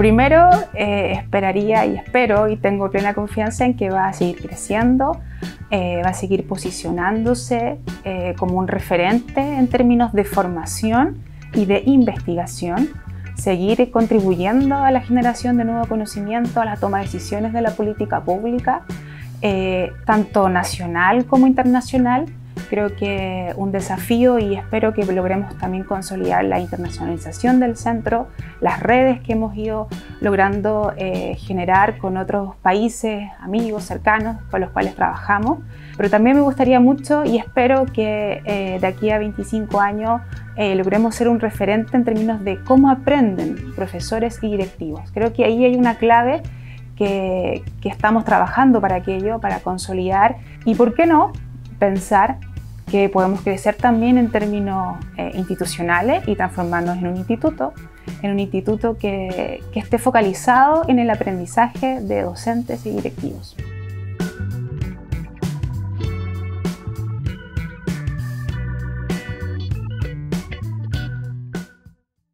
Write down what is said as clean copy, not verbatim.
Primero, esperaría y espero y tengo plena confianza en que va a seguir creciendo, va a seguir posicionándose como un referente en términos de formación y de investigación, seguir contribuyendo a la generación de nuevo conocimiento, a la toma de decisiones de la política pública, tanto nacional como internacional. Creo que un desafío y espero que logremos también consolidar la internacionalización del centro, las redes que hemos ido logrando generar con otros países, amigos, cercanos, con los cuales trabajamos. Pero también me gustaría mucho y espero que de aquí a 25 años logremos ser un referente en términos de cómo aprenden profesores y directivos. Creo que ahí hay una clave que estamos trabajando para aquello, para consolidar y, ¿por qué no?, pensar que podemos crecer también en términos institucionales y transformarnos en un instituto que esté focalizado en el aprendizaje de docentes y directivos.